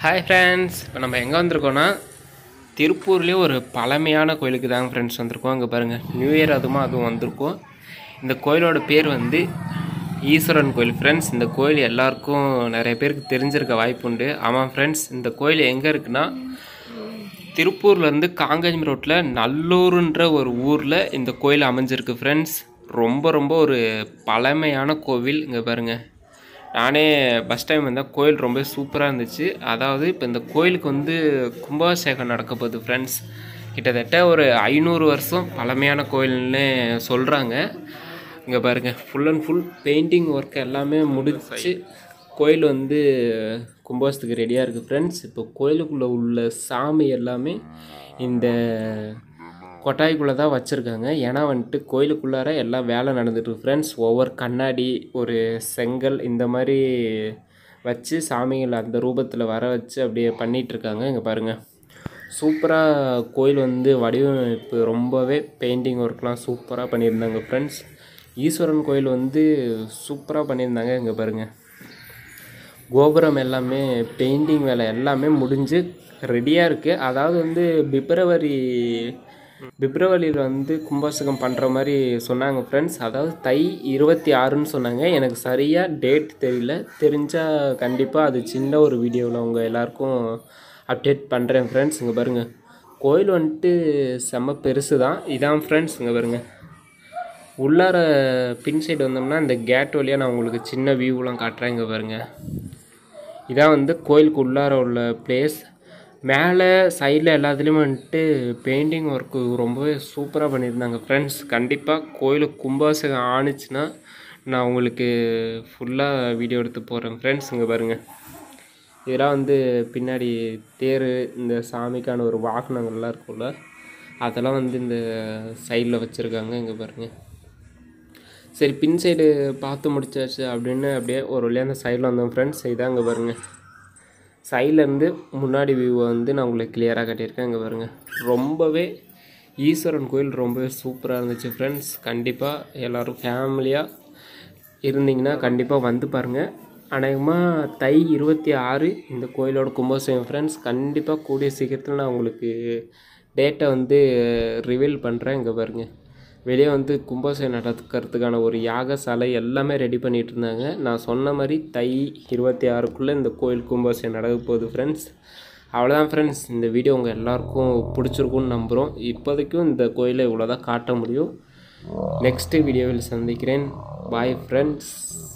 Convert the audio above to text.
Hi friends, இப்போ நம்ம எங்கே வந்திருக்கோன்னா திருப்பூர்லேயே ஒரு பழமையான கோயிலுக்கு தாங்க ஃப்ரெண்ட்ஸ் வந்திருக்கோம். அங்கே பாருங்கள், நியூ இயர் அதுவும் வந்திருக்கோம். இந்த கோயிலோட பேர் வந்து ஈஸ்வரன் கோயில் ஃப்ரெண்ட்ஸ். இந்த கோயில் எல்லாருக்கும் நிறைய பேருக்கு தெரிஞ்சிருக்க வாய்ப்பு உண்டு. ஆமாம் ஃப்ரெண்ட்ஸ், இந்த கோயில் எங்கே இருக்குன்னா திருப்பூர்லேருந்து காங்கேயம் ரோட்டில் நல்லூருன்ற ஒரு ஊரில் இந்த கோயில் அமைஞ்சிருக்கு ஃப்ரெண்ட்ஸ். ரொம்ப ஒரு பழமையான கோவில். இங்கே பாருங்கள், நானே ஃபஸ்ட் டைம் வந்தால் கோயில் ரொம்ப சூப்பராக இருந்துச்சு. அதாவது இப்போ இந்த கோயிலுக்கு வந்து கும்பாபிஷேகம் நடக்க போகுது ஃப்ரெண்ட்ஸ். கிட்டத்தட்ட ஒரு 500 வருஷம் பழமையான கோயில்னு சொல்கிறாங்க. இங்கே பாருங்கள், full and full painting work எல்லாமே முடிச்சு கோயில் வந்து கும்பாபிஷேகத்துக்கு ரெடியாக இருக்குது ஃப்ரெண்ட்ஸ். இப்போ கோயிலுக்குள்ளே உள்ள சாமி எல்லாமே இந்த கொட்டாய்க்குள்ளே தான் வச்சுருக்காங்க. ஏன்னா வந்துட்டு கோயிலுக்குள்ளார எல்லாம் வேலை நடந்துட்டுருக்கு ஃப்ரெண்ட்ஸ். ஒவ்வொரு கண்ணாடி, ஒரு செங்கல் இந்த மாதிரி வச்சு சாமிகள் அந்த ரூபத்தில் வர வச்சு அப்படியே பண்ணிகிட்ருக்காங்க. இங்கே பாருங்கள், சூப்பராக கோயில் வந்து வடிவமைப்பு ரொம்பவே பெயிண்டிங் ஒர்க்லாம் சூப்பராக பண்ணியிருந்தாங்க ஃப்ரெண்ட்ஸ். ஈஸ்வரன் கோயில் வந்து சூப்பராக பண்ணியிருந்தாங்க. இங்கே பாருங்கள், கோபுரம் எல்லாமே பெயிண்டிங் வேலை எல்லாமே முடிஞ்சு ரெடியாக இருக்குது. அதாவது வந்து பிப்ரவரியில் வந்து கும்பாபிஷேகம் பண்ணுற மாதிரி சொன்னாங்க ஃப்ரெண்ட்ஸ். அதாவது தை 26ன்னு சொன்னாங்க. எனக்கு சரியாக டேட் தெரியல. தெரிஞ்சால் கண்டிப்பாக அது சின்ன ஒரு வீடியோவில் உங்கள் எல்லாருக்கும் அப்டேட் பண்ணுறேன் ஃப்ரெண்ட்ஸ். இங்கே பாருங்கள், கோயில் வந்துட்டு செம்ம பெருசு தான். இதான் ஃப்ரெண்ட்ஸ். இங்கே பாருங்கள், உள்ளார பின் சைடு வந்தோம்னா இந்த கேட் வழியாக நான் உங்களுக்கு சின்ன வியூவெலாம் காட்டுறேன். இங்கே பாருங்கள், இதான் வந்து கோயிலுக்கு உள்ளார உள்ள பிளேஸ். மேலே சைடில் எல்லாத்துலேயுமே வந்துட்டு பெயிண்டிங் ஒர்க்கு ரொம்பவே சூப்பராக பண்ணியிருந்தாங்க ஃப்ரெண்ட்ஸ். கண்டிப்பாக கோயிலுக்கு கும்பாபிஷேகம் ஆணுச்சுன்னா நான் உங்களுக்கு ஃபுல்லாக வீடியோ எடுத்து போடுறேன் ஃப்ரெண்ட்ஸ். இங்கே பாருங்கள், இதெல்லாம் வந்து பின்னாடி தேர், இந்த சாமிக்கான ஒரு வாகனங்கள்லாம் இருக்கும்ல, அதெல்லாம் வந்து இந்த சைடில் வச்சுருக்காங்க. இங்கே பாருங்கள், சரி பின் சைடு பார்த்து முடிச்சாச்சு அப்படின்னு அப்படியே ஒரு வழியாக அந்த சைடில் வந்தோம் ஃப்ரெண்ட்ஸ். இதான் இங்கே பாருங்கள், சைட்லேருந்து முன்னாடி வியூவை வந்து நான் உங்களுக்கு கிளியராக காட்டியிருக்கேன். இங்கே பாருங்கள், ரொம்பவே ஈஸ்வரன் கோயில் ரொம்பவே சூப்பராக இருந்துச்சு ஃப்ரெண்ட்ஸ். கண்டிப்பாக எல்லோரும் ஃபேமிலியாக இருந்தீங்கன்னா கண்டிப்பாக வந்து பாருங்கள். அநேகமாக தை 26 இந்த கோயிலோட கும்பாபிஷேகம் ஃப்ரெண்ட்ஸ். கண்டிப்பாக கூடிய சீக்கிரத்தில் நான் உங்களுக்கு டேட்டை வந்து ரிவீல் பண்ணுறேன். இங்கே பாருங்கள், வெளியே வந்து கும்பாபிஷேகம் நடக்கிறதுக்கான ஒரு யாகசாலை எல்லாமே ரெடி பண்ணிகிட்டு இருந்தாங்க. நான் சொன்ன மாதிரி தை 26க்குள்ளே இந்த கோயில் கும்பாபிஷேகம் நடக்க போகுது ஃப்ரெண்ட்ஸ். அவ்வளோதான் ஃப்ரெண்ட்ஸ், இந்த வீடியோ உங்கள் எல்லாருக்கும் பிடிச்சிருக்குன்னு நம்புகிறோம். இப்போதைக்கும் இந்த கோயிலை இவ்வளோதான் காட்ட முடியும். நெக்ஸ்ட்டு வீடியோவில் சந்திக்கிறேன். Bye friends.